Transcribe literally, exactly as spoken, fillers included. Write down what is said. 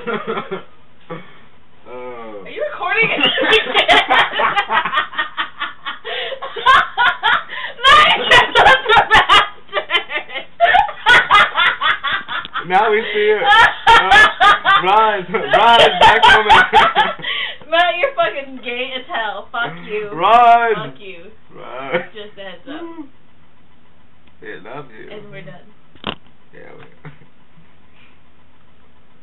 uh. Are you recording it? Now we see it. Uh, Rise, rise back from it. Matt, you're fucking gay as hell. Fuck you. Rise. Fuck you. Rise. Just a heads up. It loves you. And we're done.